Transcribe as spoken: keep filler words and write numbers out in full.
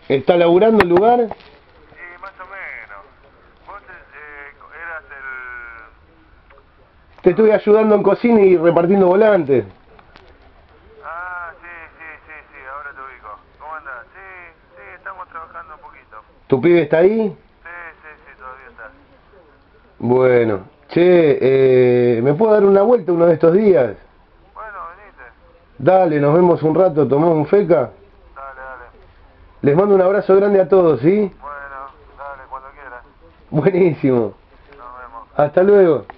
¿Está laburando el lugar? Y más o menos. Vos eh, eras el... Te estuve ayudando en cocina y repartiendo volantes. Ah, sí, sí, sí, sí, ahora te ubico. ¿Cómo andás? Sí, sí, estamos trabajando un poquito. ¿Tu pibe está ahí? Sí, sí, sí, todavía está. Bueno. Che, eh, ¿me puedo dar una vuelta uno de estos días? Bueno, venite. Dale, nos vemos un rato, tomamos un feca. Dale, dale. Les mando un abrazo grande a todos, ¿sí? Bueno, dale, cuando quieras. Buenísimo. Nos vemos. Hasta luego.